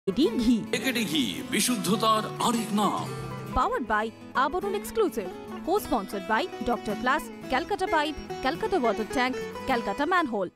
AKD ঘি। AKD ঘি বিশুদ্ধতার আরেক নাম। Powered by Aborun Exclusive. Co-sponsored by Dr. Plus, Calcutta Pipe, Calcutta Water Tank, Calcutta Manhole.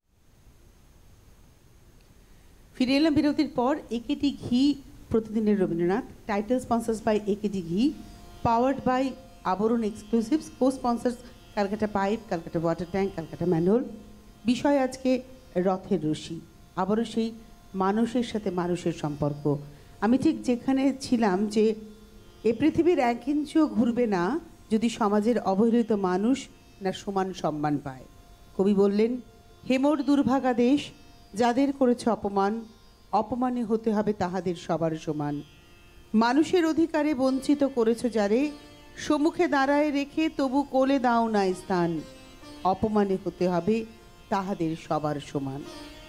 ফিরে এলাম বিরতির পর। একেডি ঘি প্রতিদিনের Rabindranath, title sponsors by AKD ঘি, powered by Abaran exclusives, co sponsors Calcutta pipe, Calcutta water tank, Calcutta manhole. বিষয় আজকে রথের রশি, আবারও সেই মানুষের সাথে মানুষের সম্পর্ক। আমি ঠিক যেখানে ছিলাম যে এ পৃথিবীর 1 ইঞ্চিও ঘুরবে না যদি সমাজের অবহেলিত মানুষ না সমান সম্মান পায়। কবি বললেন, হেমোর দুর্ভাগা দেশ, যাদের করেছে অপমান, অপমানে হতে হবে তাহাদের সবার সমান। মানুষের অধিকারে বঞ্চিত করেছ যারে, সম্মুখে দাঁড়ায় রেখে তবু কোলে দাও না স্থান, অপমানে হতে হবে তাহাদের সবার সমান।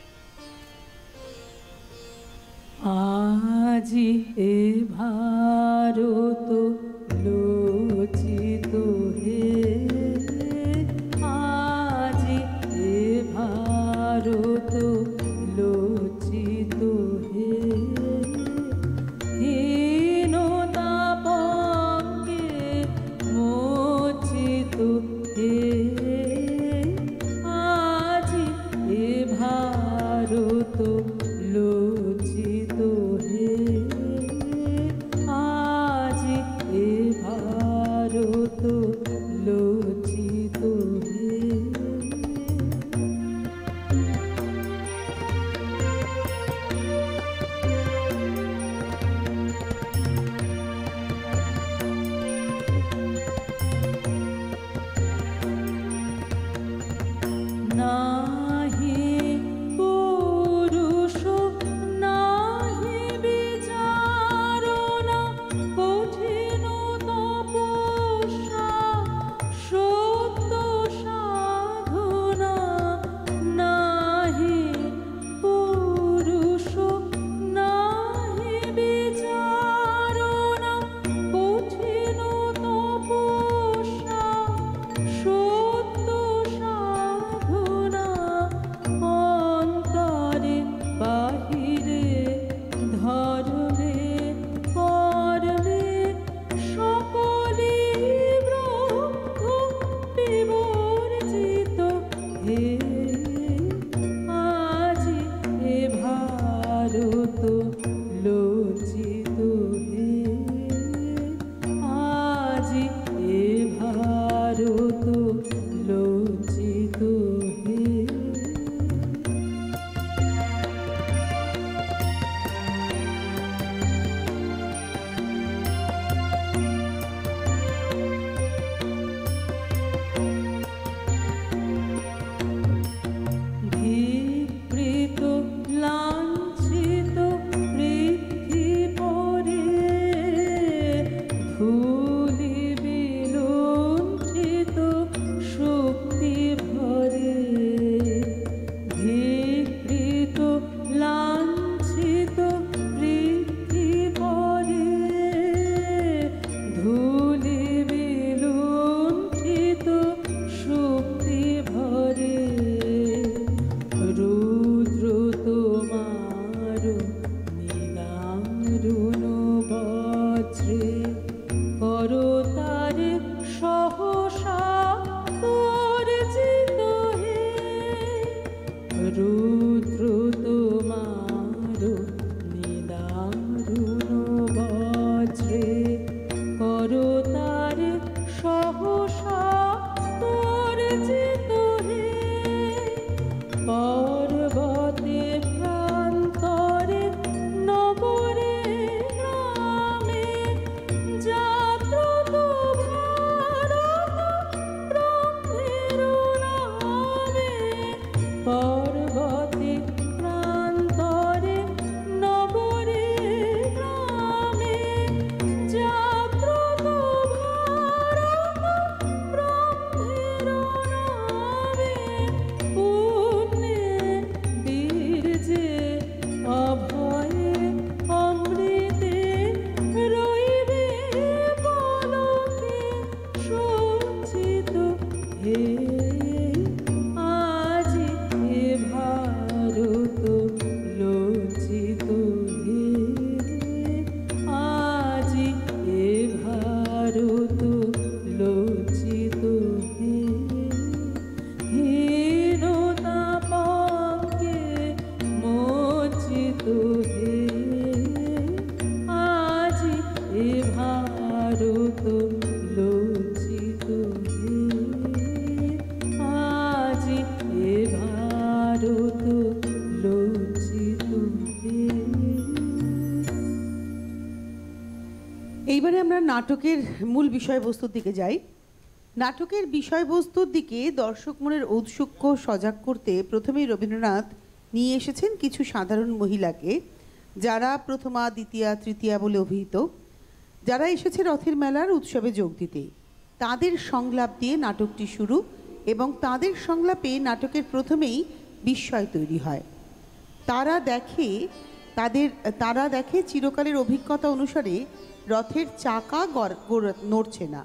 আজি এ ভারত লোচিত হে, আজি এ ভারত লোচিত হে, হীনতা পঙ্কে মোচিত হে, আজি এ ভারত লোচিত হে, আজি এ ভারত লোচিত হে। নাহি পুরুষ নাহি বিচারণা, কঠিন তপস্যা সত্য সাধনা, নাহি পুরুষ নাহি বিচারণা, কঠিন তপস্যা সত্য সাধনা, অন্তরে বাহিরে ধর্মে কর্মে সকলে ব্রহ্ম বিবর্জিত হে, আজি এ ভারত লোচিত হে, আজি এ ভারত লোচিত হে। ধিকৃত লাঞ্ছিত পৃথ্বী পরে, ধূলি বিলুণ্ঠিত শক্তি ভরে, ধিকৃত লাঞ্ছিত পৃথ্বী পরে, ধূলি বিলুণ্ঠিত শক্তি ভরে, রুদ্র তোমার নিদারুণ বজ্রে, করতার সহসা পরিচিত হে, রুদ্র তোমার নিদারুণ বজ্রে, করতার সহসা পরিচিত হে, পর্বতে প্রান্তরে নগরে গ্রামে এইবারে আমরা নাটকের মূল বিষয়বস্তুর দিকে যাই। নাটকের বিষয়বস্তুর দিকে দর্শক মনের ঔৎসুক্য সজাগ করতে প্রথমেই রবীন্দ্রনাথ নিয়ে এসেছেন কিছু সাধারণ মহিলাকে, যারা প্রথমা, দ্বিতীয়া, তৃতীয়া বলে অভিহিত, যারা এসেছে রথের মেলার উৎসবে যোগ দিতে। তাদের সংলাপ দিয়ে নাটকটি শুরু এবং তাদের সংলাপে নাটকের প্রথমেই বিস্ময় তৈরি হয়। তারা দেখে চিরকালের অভিজ্ঞতা অনুসারে রথের চাকা নড়ছে না।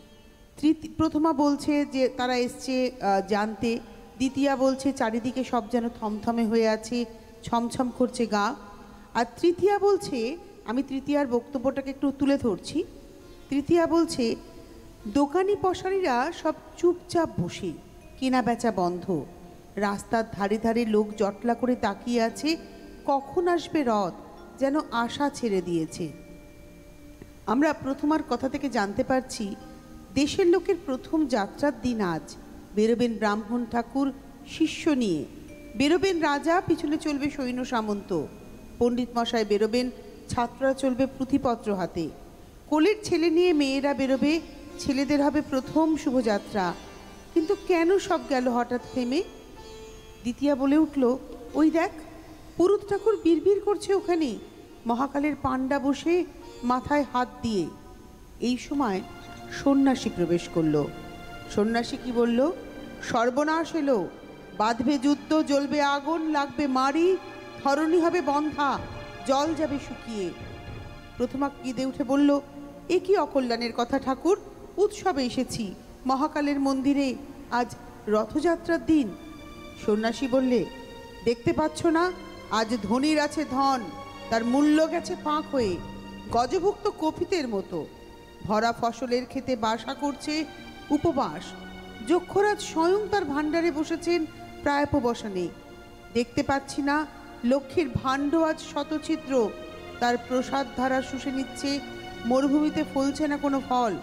প্রথমা বলছে যে তারা এসছে জানতে, দ্বিতীয়া বলছে চারিদিকে সব যেন থমথমে হয়ে আছে, ছমছম করছে গা, আর তৃতীয়া বলছে, আমি তৃতীয়ার বক্তব্যটাকে একটু তুলে ধরছি, তৃতীয়া বলছে দোকানি পশারিরা সব চুপচাপ বসে, কেনা বেচা বন্ধ, রাস্তার ধারে ধারে লোক জটলা করে তাকিয়ে আছে, কখন আসবে রথ, যেন আশা ছেড়ে দিয়েছে। আমরা প্রথমার কথা থেকে জানতে পারছি দেশের লোকের প্রথম যাত্রার দিন আজ। বেরোবেন ব্রাহ্মণ ঠাকুর শিষ্য নিয়ে, বেরোবেন রাজা, পিছনে চলবে সৈন্য সামন্ত, পণ্ডিত মশাই বেরোবেন, ছাত্ররা চলবে পুঁথিপত্র হাতে, কোলের ছেলে নিয়ে মেয়েরা বেরোবে, ছেলেদের হবে প্রথম শুভযাত্রা। কিন্তু কেন সব গেল হঠাৎ থেমে? দ্বিতীয়া বলে উঠল, ওই দেখ, পুরুত ঠাকুর বিড়বিড় করছে ওখানে, মহাকালের পাণ্ডা বসে মাথায় হাত দিয়ে। এই সময় সন্ন্যাসী প্রবেশ করল। সন্ন্যাসী কি বলল? সর্বনাশ এলো, বাঁধবে যুদ্ধ, জ্বলবে আগুন, লাগবে মারি, ধরণী হবে বন্ধা, জল যাবে শুকিয়ে। প্রথমা কেঁদে উঠে বলল, এ কি অকল্যাণের কথা ঠাকুর, উৎসবে এসেছি, মহাকালের মন্দিরে, আজ রথযাত্রার দিন। সন্ন্যাসী বললে, দেখতে পাচ্ছ না, আজ ধনীর আছে ধন, তার মূল্য গেছে ফাঁক হয়ে, গজভুক্ত কপিতের মতো, ভরা ফসলের খেতে বাসা করছে উপবাস, যক্ষরাজ স্বয়ং তার ভাণ্ডারে বসেছেন প্রায়োপবসানে। দেখতে পাচ্ছি না, লক্ষ্মীর ভাণ্ড আজ শতছিদ্র, তার প্রসাদ ধারা শুষে নিচ্ছে, মরুভূমিতে ফলছে না কোনো ফল।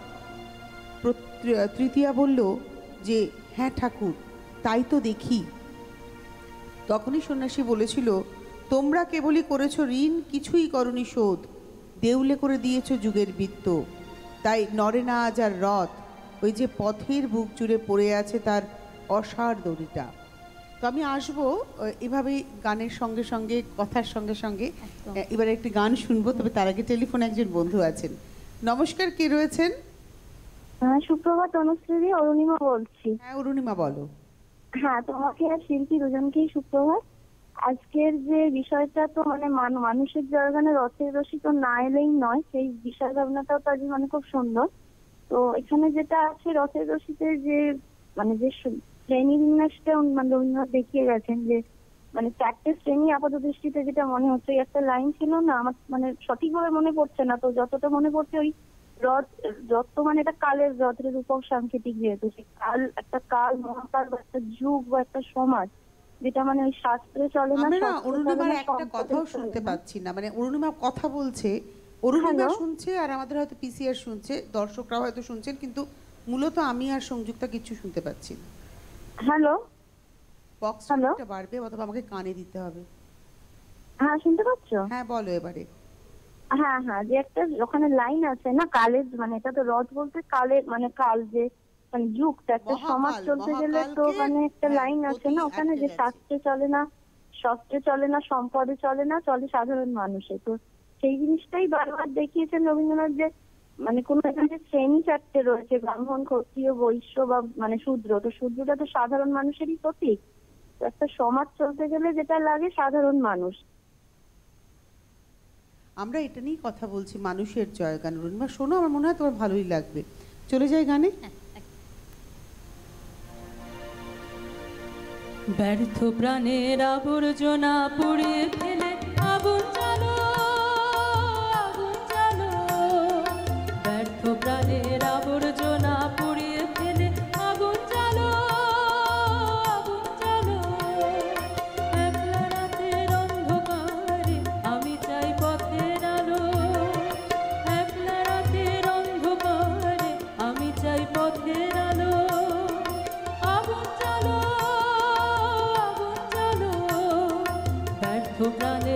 তৃতীয়া বলল যে, হ্যাঁ ঠাকুর, তাই তো দেখি। তখনই সন্ন্যাসী বলেছিল, তোমরা কেবলই করেছ ঋণ, কিছুই করনি শোধ, দেউলে করে দিয়েছ যুগের বৃত্ত, তাই নরে না আজ আর রথ, ওই যে পথের বুক জুড়ে পড়ে আছে তার অসার দড়িটা। তো আমি আসবো এভাবেই গানের সঙ্গে সঙ্গে, কথার সঙ্গে সঙ্গে। এবারে একটি গান শুনবো, তবে তার আগে টেলিফোনে একজন বন্ধু আছেন। নমস্কার, কে রয়েছেন? সুপ্রভাত অনুশ্রী, অরুণিমা বলছি। হ্যাঁ অরুণিমা, বলো। হ্যাঁ, তোমাকে আর শিল্পী দুজনকেই সুপ্রভাত। আজকের যে বিষয়টা তো মানে মানুষের জয়গানে রথের রশি তো না এলেই নয়, সেই বিষয় ভাবনাটাও তো আজ মানে খুব সুন্দর। তো এখানে যেটা আছে রথের রশিতে যে মানে যে শ্রেণী বিন্যাসটা মানে রবীন্দ্রনাথ দেখিয়ে গেছেন, যে মানে 4টে শ্রেণী আপাত দৃষ্টিতে যেটা মনে হচ্ছে, একটা লাইন ছিল না আমার মানে সঠিকভাবে মনে পড়ছে না, তো যতটা মনে পড়ছে ওই রথ মানে এটা কালের রথের রূপক সাংকেতিক, যেহেতু কাল একটা কাল, মহাকাল বা একটা যুগ বা একটা সমাজ, যেটা মানে ওই শাস্ত্রে চলে না। আমরা না অরুণিমার একটা কথাও শুনতে পাচ্ছি না, মানে অরুণিমা কথা বলছে, অরুণিমা শুনছে আর আমাদের হয়তো পিসিআর শুনছে, দর্শকরাও হয়তো শুনছেন, কিন্তু মূলত আমি আর সংযুক্তা কিছু শুনতে পাচ্ছি না। হ্যালো, বক্সটা বাড়বে অথবা আমাকে কানে দিতে হবে। হ্যাঁ শুনতে পাচ্ছ? হ্যাঁ বলো এবারে। হ্যাঁ হ্যাঁ, যে একটা ওখানে লাইন আছে না কালের, মানে এটা তো রথ বলতে কালের মানে কাল, যে মানে যুগটা একটা সমাজ চলতে গেলে তো মানে একটা লাইন আছে না ওখানে, যে শাস্ত্রে চলে না, সম্পদে চলে না, চলে সাধারণ মানুষে। তো সেই জিনিসটাই বারবার দেখিয়েছেন রবীন্দ্রনাথ, যে মানে কোন এখানে শ্রেণী 4টে রয়েছে, ব্রাহ্মণ, ক্ষত্রিয়, বৈশ্য বা মানে শূদ্র। তো শূদ্রটা তো সাধারণ মানুষেরই প্রতীক। একটা সমাজ চলতে গেলে যেটা লাগে সাধারণ মানুষ। আমরা এটা নিয়েই কথা বলছি, মানুষের জয়গান। রুনিমা শোনো, আমার মনে হয় তোমার ভালোই লাগবে। চলে যাই গানে। ব্যর্থ প্রাণের আবর্জনা পুড়িয়ে ফেলে আগুন জ্বালো, আগুন জ্বালো। ব্যর্থ প্রাণের আবর্জনা পুড়িয়ে ফেলে আগুন জ্বালো, আগুন জ্বালো। একলা রাতের অন্ধকারে আমি চাই পথের আলো, একলা রাতের অন্ধকারে আমি চাই পথের আলো। আগুন জ্বালো, আগুন জ্বালো। ব্যর্থ প্রাণে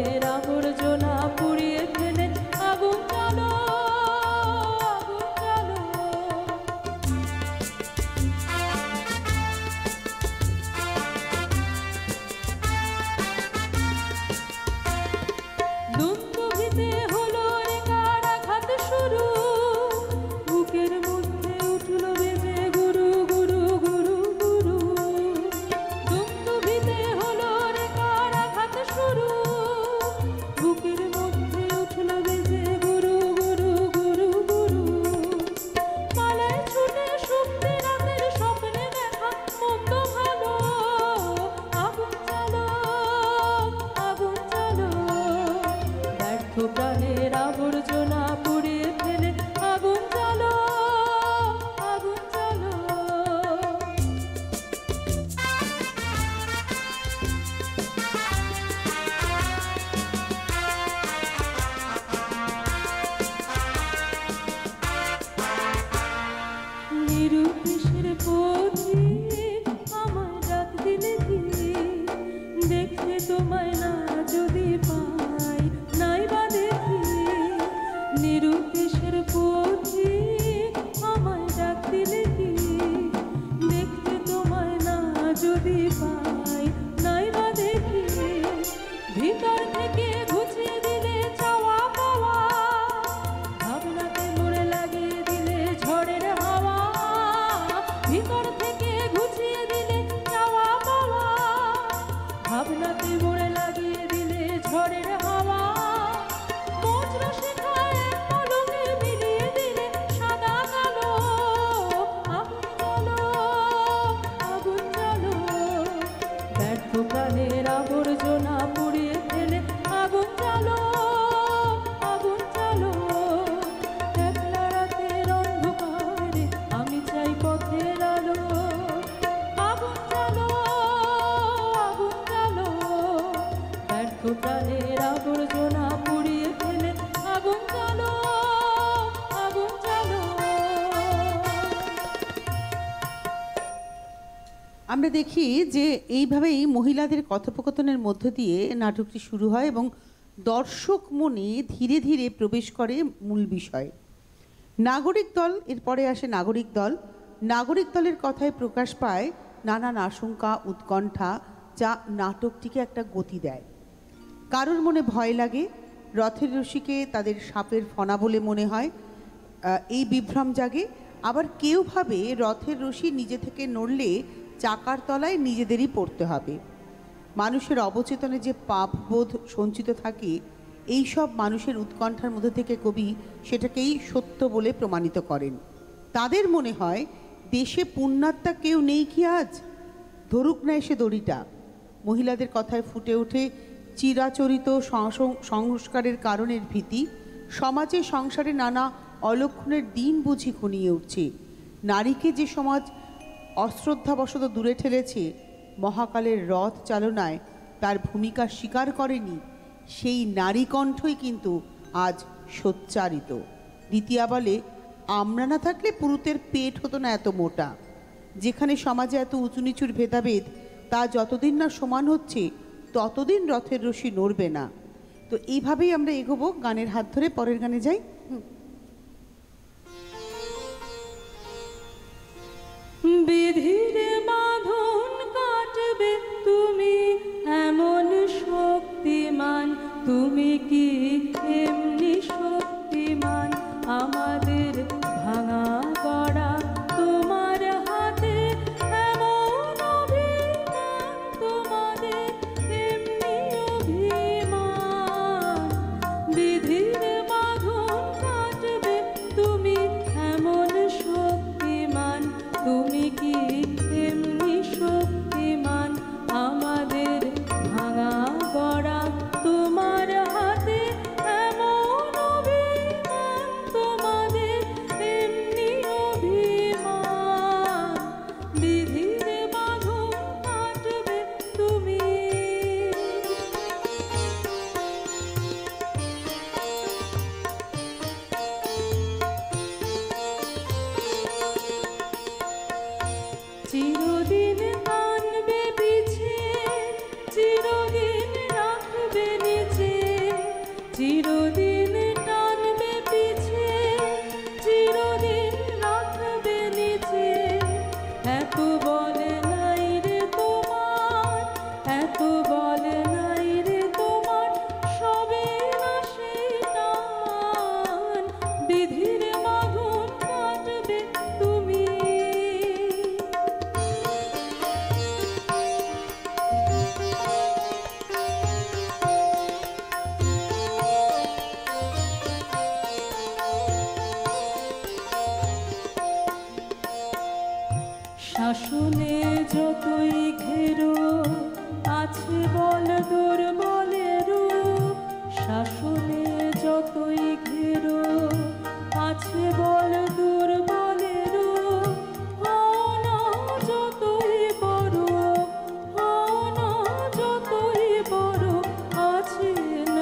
ব্যর্থ প্রাণের আবর্জনা পুড়িয়ে ফেলে আগুন জ্বালো, আগুন জ্বালো। নিরুদ্দেশের পথিক আমায় ডাক দিলে কি, দেখতে তোমায় না যদি পাই নাই বা দেখি। নিরুদ্দেশের পথিক আমায় ডাক দিলে কি, দেখতে তোমায় না যদি পাই নাই বা দেখি। ভিতর থেকে ঘুচিয়ে দিলে চাওয়া পাওয়া, ভাবনাতে মোড়ে লাগিয়ে দিলে ঝড়ের হাওয়া। ভিতর থেকে ঘুচিয়ে দিলে চাওয়া পাওয়া, ভাবনাতে মোড়ে লাগিয়ে দিলে ঝড়ের হাওয়া। বজ্র শিখায় পলকে মিলিয়ে দিলে সাদা কালো। আগুন জ্বালো, আগুন জ্বালো। ব্যর্থ প্রাণের আবর্জনা পুড়িয়ে ফেলে আগুন জ্বালো, আগুন জ্বালো। একলা রাতের অন্ধকারে আমি চাই পথের আলো। আগুন জ্বালো, আগুন জ্বালো। ব্যর্থ প্রাণের আবর্জনা পুড়িয়ে ফেলে আগুন জ্বালো, আগুন জ্বালো। আমরা দেখি যে এইভাবেই মহিলাদের কথোপকথনের মধ্য দিয়ে নাটকটি শুরু হয় এবং দর্শক মনে ধীরে ধীরে প্রবেশ করে মূল বিষয়। নাগরিক দল, এরপরে আসে নাগরিক দল। নাগরিক দলের কথায় প্রকাশ পায় নানান আশঙ্কা, উৎকণ্ঠা, যা নাটকটিকে একটা গতি দেয়। কারোর মনে ভয় লাগে, রথের রশিকে তাদের সাপের ফনা বলে মনে হয়, এই বিভ্রম জাগে। আবার কেউ ভাবে রথের রশি নিজে থেকে নড়লে চাকার তলায় নিজেদেরই পড়তে হবে। মানুষের অবচেতনে যে পাপবোধ সঞ্চিত থাকে, এই সব মানুষের উৎকণ্ঠার মধ্যে থেকে কবি সেটাকেই সত্য বলে প্রমাণিত করেন। তাদের মনে হয় দেশে পুণ্যাত্মা কেউ নেই কি আজ, ধরুক না এসে দড়িটা। মহিলাদের কথায় ফুটে ওঠে চিরাচরিত সংস্কারের কারণের ভীতি। সমাজে সংসারে নানা অলক্ষণের দিন বুঝি ঘনিয়ে উঠছে। নারীকে যে সমাজ অশ্রদ্ধাবশত দূরে ঠেলেছে, মহাকালের রথ চালনায় তার ভূমিকা স্বীকার করেনি, সেই নারী কণ্ঠই কিন্তু আজ সোচ্চারিত। দ্বিতীয়া বলে, আমরা না থাকলে পুরুতের পেট হতো না এত মোটা। যেখানে সমাজে এত উঁচু নিচুর ভেদাভেদ, তা যতদিন না সমান হচ্ছে ততদিন রথের রশি নড়বে না। তো এইভাবেই আমরা এগোবো গানের হাত ধরে। পরের গানে যাই। বিধির বাঁধন কাটবে তুমি এমন শক্তিমান, তুমি কি এমনি শক্তিমান? আমাদের ভাঙা গড়া তোমার হাতে এমন অভিমান, তোমাদের এমনি অভিমান। বিধির বাঁধন কাটবে তুমি এমন শক্তিমান, তুমি কি এমনি শক্তিমান? আমাদের ভাঙা গড়া তোমার হাতে এমন অভিমান, তোমাদের এমনি অভিমান। বিধির বাঁধন কাটবে তুমি। চিরদিন কানবে পিছে, চিরদিন রাখবে নিচে, চিরদিন টানবে পিছে, চিরদিন রাখবে নিচে। এত বলে নাই রে তোমার, এত বলে নাই রে তোমার, সবে না সেই টান। বিধির বাঁধন কাটবে তুমি। শাসনে যতই ঘেরো আছে বল দুর্বলের, শাসনে যতই ঘেরো আছে বল দুর্বলেরও, হও না যতই বড়, হও না যতই বড়, আছেন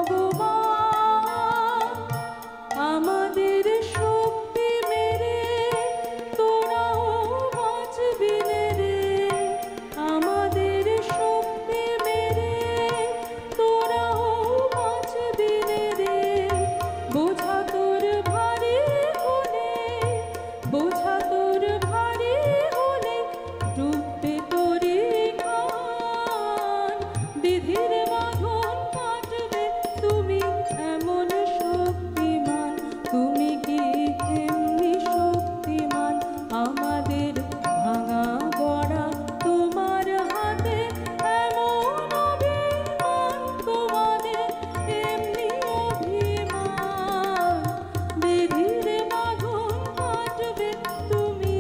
ভগবান আমাদের শক্তি মেরে, তোরাও বাঁচবি রে, আমাদের শক্তি মেরে তোরাও বাঁচবি রে। বোঝা তোর ভারী হলে, বোঝা তোর ভারী হলে, ডুববে তোরে খান, বিধির বাঁধন কাটবে তুমি এমন শক্তিমান, তুমি কি এমনি শক্তিমান, আমাদের ভাঙা গড়া তোমার হাতে এমন অভিমান, তোমাদের এমনি অভিমান, বিধির বাঁধন কাটবে তুমি।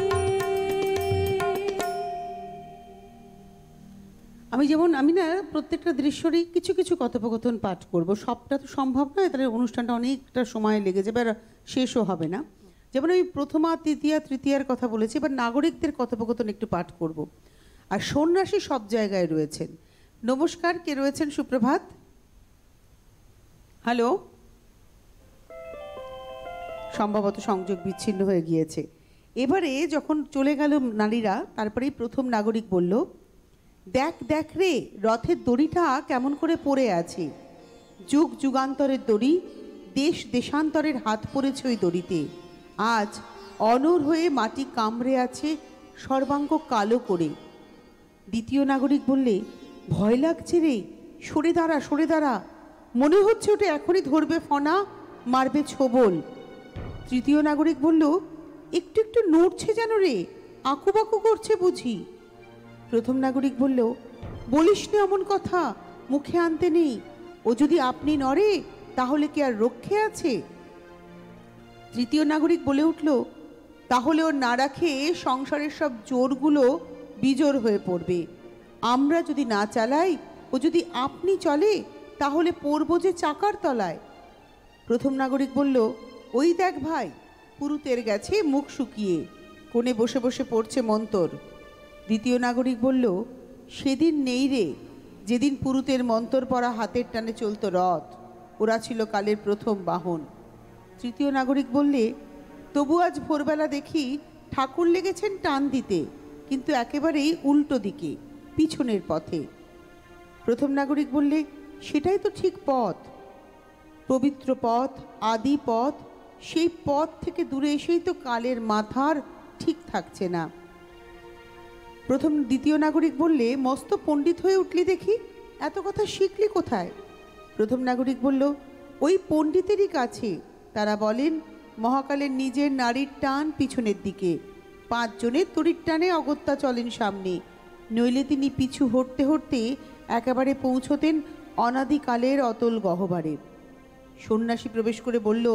আমি না প্রত্যেকটা দৃশ্যরই কিছু কিছু কথোপকথন পাঠ করব, সবটা তো সম্ভব নয়, তাহলে অনুষ্ঠানটা অনেকটা সময় লেগে যাবে আর শেষও হবে না। যেমন আমি প্রথমা তৃতীয়া তৃতীয়ার কথা বলেছি, এবার নাগরিকদের কথোপকথন একটু পাঠ করব। আর সন্ন্যাসী সব জায়গায় রয়েছেন। নমস্কার, কে রয়েছেন? সুপ্রভাত। হ্যালো, সম্ভবত সংযোগ বিচ্ছিন্ন হয়ে গিয়েছে। এবারে যখন চলে গেল নারীরা, তারপরেই প্রথম নাগরিক বলল, দেখ দেখ রে, রথের দড়িটা কেমন করে পড়ে আছে, যুগ যুগান্তরের দড়ি, দেশ দেশান্তরের হাত পড়েছে ওই দড়িতে, আজ অনর হয়ে মাটি কামড়ে আছে সর্বাঙ্গ কালো করে। দ্বিতীয় নাগরিক বললে, ভয় লাগছে রে, সরে দাঁড়া সরে দাঁড়া, মনে হচ্ছে ওটা এখনই ধরবে ফনা, মারবে ছোবল। তৃতীয় নাগরিক বলল, একটু একটু নড়ছে যেন রে, আঁকুবাঁকু করছে বুঝি। প্রথম নাগরিক বলল, বলিস না এমন কথা, মুখে আনতে নেই, ও যদি আপনি নড়ে তাহলে কি আর রক্ষে আছে? তৃতীয় নাগরিক বলে উঠল, তাহলে ওর না রাখে সংসারের সব জোরগুলো বিজোর হয়ে পড়বে, আমরা যদি না চালাই, ও যদি আপনি চলে তাহলে পড়বো যে চাকার তলায়। প্রথম নাগরিক বলল, ওই দেখ ভাই, পুরুতের গেছে মুখ শুকিয়ে, কোণে বসে বসে পড়ছে মন্তর। দ্বিতীয় নাগরিক বলল, সেদিন নেই রে, যেদিন পুরুতের মন্তর পরা হাতের টানে চলত রথ, ওরা ছিল কালের প্রথম বাহন। তৃতীয় নাগরিক বললে, তবু আজ ভোরবেলা দেখি ঠাকুর লেগেছেন টান দিতে, কিন্তু একেবারেই উল্টো দিকে, পিছনের পথে। প্রথম নাগরিক বললে, সেটাই তো ঠিক পথ, পবিত্র পথ, আদি পথ, সেই পথ থেকে দূরে এসেই তো কালের মাথার ঠিক থাকছে না। দ্বিতীয় নাগরিক বললে, মস্ত পণ্ডিত হয়ে উঠলি দেখি, এত কথা শিখলি কোথায়? প্রথম নাগরিক বলল, ওই পণ্ডিতেরই কাছে, তারা বলেন মহাকালের নিজের নারীর টান পিছনের দিকে, 5 জনের তড়ির টানে অগত্যা চলেন সামনে, নইলে তিনি পিছু হটতে হটতে একেবারে পৌঁছতেন অনাদিকালের অতল গহ্বরে। সন্ন্যাসী প্রবেশ করে বলল,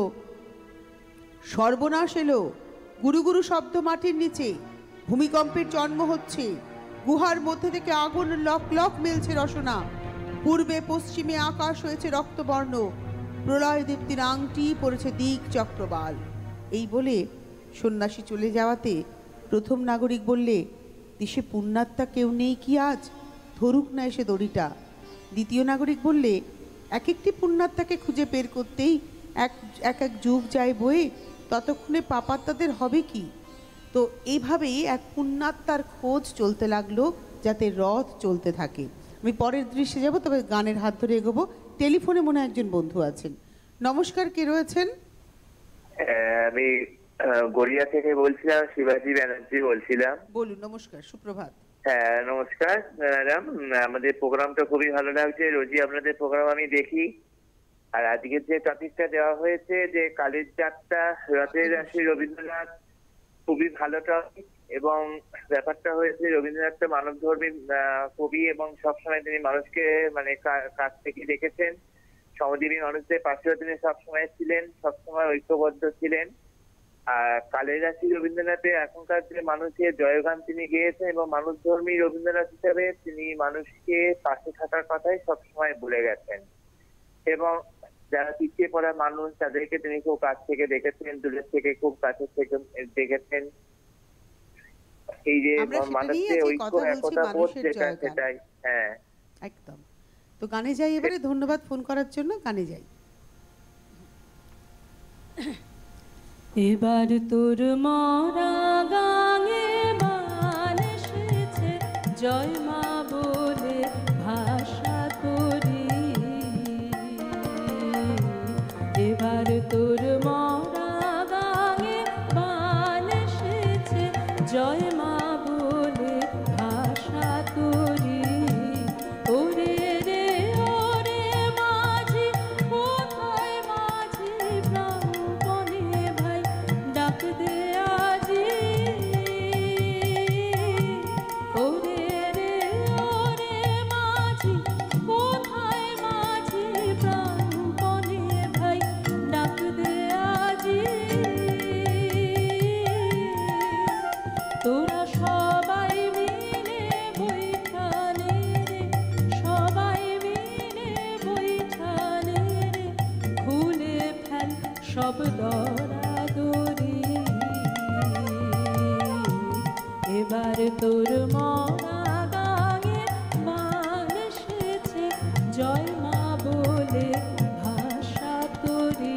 সর্বনাশ এলো, গুরু গুরু শব্দ মাটির নিচে, ভূমিকম্পের জন্ম হচ্ছে, গুহার মধ্যে থেকে আগুন লক লক মেলছে রসনা, পূর্বে পশ্চিমে আকাশ হয়েছে রক্তবর্ণ, প্রলয় দীপ্তির আংটি পড়েছে দিক চক্রবাল। এই বলে সন্ন্যাসী চলে যাওয়াতে প্রথম নাগরিক বললে, দেশে পুণ্যাত্মা কেউ নেই কি আজ, ধরুক না এসে দড়িটা। দ্বিতীয় নাগরিক বললে, এক একটি পুণ্যাত্মাকে খুঁজে বের করতেই এক এক যুগ যায় বয়ে, ততক্ষণে পাপাত্মাদের হবে কি? তো এইভাবেই এক পুণ্যাত্মার খোঁজ চলতে লাগলো, যাতে রথ চলতে থাকে। আমি পরের দৃশ্যে যাব, তবে গানের হাত ধরে এগোবো। টেলিফোনে মনে একজন বন্ধু আছেন। নমস্কার, কে রয়েছেন? আমি গড়িয়া থেকে বলছিলাম, শিবাজি ব্যানার্জি বলছিলাম। বলুন। নমস্কার, সুপ্রভাত। হ্যাঁ নমস্কার ম্যাডাম, আমাদের প্রোগ্রামটা খুবই ভালো লাগছে, রোজই আপনাদের প্রোগ্রাম আমি দেখি। আর আজকের যে টপিকটা দেওয়া হয়েছে যে কালের যাত্রা, রথের রাশি, রবীন্দ্রনাথ, খুবই ভালো টপিক। এবং ব্যাপারটা হয়েছে রবীন্দ্রনাথ মানবধর্মী কবি এবং সবসময় তিনি মানুষকে মানে কাছ থেকে দেখেছেন, শ্রমজীবী মানুষদের পাশেও তিনি সবসময় ছিলেন, সবসময় ঐক্যবদ্ধ ছিলেন। আর কালের রাশি রবীন্দ্রনাথের এখনকার যে মানুষের জয়গান তিনি গেয়েছেন, এবং মানুষধর্মী রবীন্দ্রনাথ হিসাবে তিনি মানুষকে পাশে থাকার কথাই সবসময় বলে গেছেন। এবং যারা পিছিয়ে পড়া মানুষ তাদেরকে তিনি খুব কাছ থেকে দেখেছেন, দূরের থেকে খুব কাছের থেকে দেখেছেন। এই যে আমরা সেটা মানুষের নিয়েই আজকে ঐক্য কথা বলছি, একতা বোধ মানুষের যেটা জয়গান। সেটাই। হ্যাঁ, একদম। তো গানে যাই এবারে। ধন্যবাদ ফোন করার জন্য। গানে যাই। এবার তোর মরা গাঙে বান এসেছে, জয় মা বলে ভাষা করি। এবার তোর মরা গাঙে বান এসেছে, জয় মা বলে ভাষা করি। ওরে রে ওরে মাঝি, কোথায় মাঝি ব্রাহ্মণে ভাই, ডাক দে আজি। ওরে রে ওরে মাঝি, কোথায় মাঝি ব্রাহ্মণে ভাই, ডাক দে আজি। তোরা সবাই মিলে বৈঠানে রে, সবাই মিলে বৈঠানে রে, খুলে ফেল সব দরাদরি। এবার তোর মরা গাঙে বান এসেছে, জয় মা বলে ভাষা করি।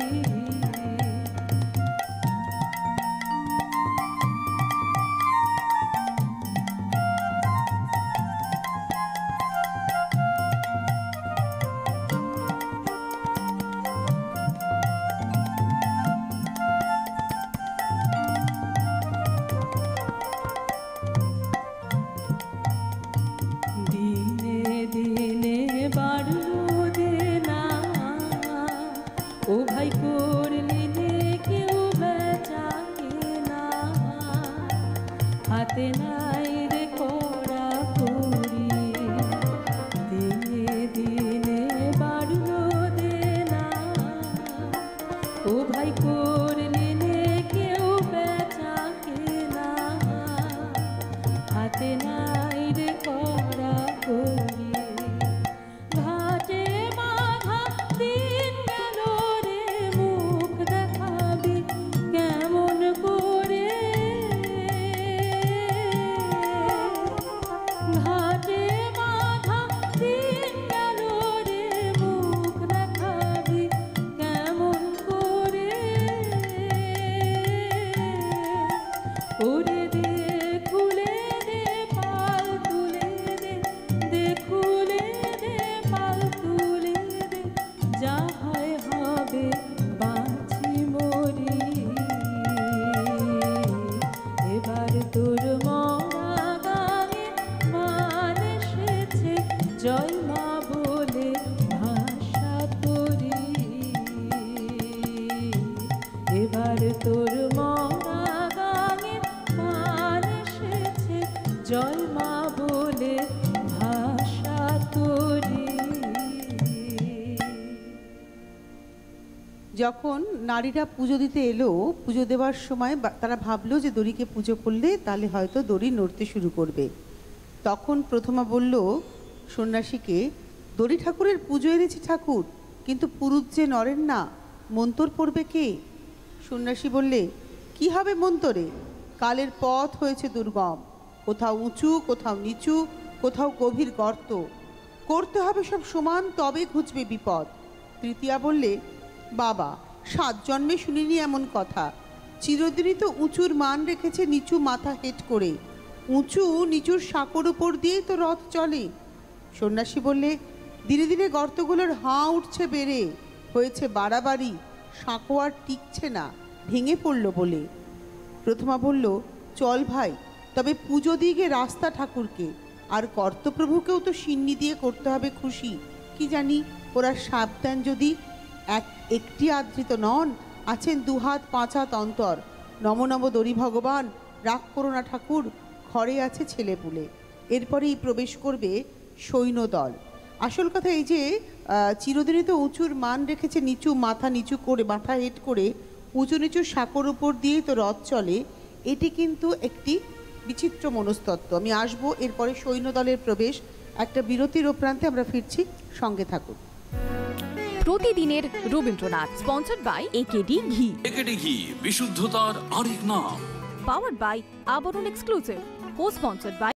দিনে দিনে বাড়লো দেনা, ও ভাই করলি নে কেউ বেচা কেনা। হাতে নাই রে কড়া করি, দিনে দিনে বাড়লো দেনা, ও ভাই করলি নে কেউ বেচা কেনা। হাতে নাই রে কড়া করি। ঘাটে বাঁধা দিন গেল রে, মুখ দেখাবি কেমন করে। ঘাটে বাঁধা দিন গেল রে, মুখ দেখাবি কেমন করে। ওরে দে খুলে দে পাল তুলে দে, দে খুলে দে পাল তুলে দে, যা হয় হবে বাঁচি মরি। এবার তোর মরা গাঙে বান এসেছে, জয় মা বলে ভাষা করি। এবার তোর মরা গাঙে বান এসেছে, জয় মা বলে ভাষা করি। যখন নারীরা পুজো দিতে এলো, পুজো দেওয়ার সময় তারা ভাবলো যে দড়িকে পুজো করলে তাহলে হয়তো দড়ি নড়তে শুরু করবে। তখন প্রথমা বলল সন্ন্যাসীকে, দড়ি ঠাকুরের পুজো এনেছি ঠাকুর, কিন্তু পুরুষ যে নড়েন না, মন্তর পড়বে কে? সন্ন্যাসী বললে, কি হবে মন্তরে? কালের পথ হয়েছে দুর্গম, কোথাও উঁচু, কোথাও নিচু, কোথাও গভীর গর্ত, করতে হবে সব সমান, তবে ঘুচবে বিপদ। তৃতীয়া বললে, বাবা 7 জন্মে শুনিনি এমন কথা, চিরদিনই তো উঁচুর মান রেখেছে নিচু মাথা হেট করে, উঁচু নিচুর সাঁকোর উপর দিয়েই তো রথ চলে। সন্ন্যাসী বললে, ধীরে ধীরে গর্তগুলোর হাঁ উঠছে বেড়ে, হয়েছে বাড়াবাড়ি, সাঁকো আর টিকছে না, ভেঙে পড়ল বলে। প্রথমা বলল, চল ভাই, তবে পুজো দিয়ে রাস্তা ঠাকুরকে, আর কর্তপ্রভুকেও তো সিন্নি দিয়ে করতে হবে খুশি। কি জানি ওরা সাবধান যদি একটি আদৃত নন, আছেন 2 হাত 5 হাত অন্তর। নম নম দড়ি ভগবান, রাগ করো না ঠাকুর, ঘরে আছে ছেলেপুলে। এরপরেই প্রবেশ করবে সৈন্যদল। আসল কথা এই যে চিরদিনই তো উঁচুর মান রেখেছে নিচু মাথা নিচু করে, মাথা হেট করে, উঁচু নিচু সাঁকোর উপর দিয়েই তো রথ চলে। এটি কিন্তু একটি বিচিত্র মনস্তত্ত্ব। আমি আসবো এরপরে সৈন্যদলের প্রবেশ। একটা বিরতির প্রান্তে আমরা ফিরছি, সঙ্গে থাকুন। প্রতিদিনের রবীন্দ্রনাথ, স্পন্সর্ড বাই একেডি ঘি। একেডি ঘি, বিশুদ্ধতার আরেক নাম। Powered by Abaran exclusive, co sponsored by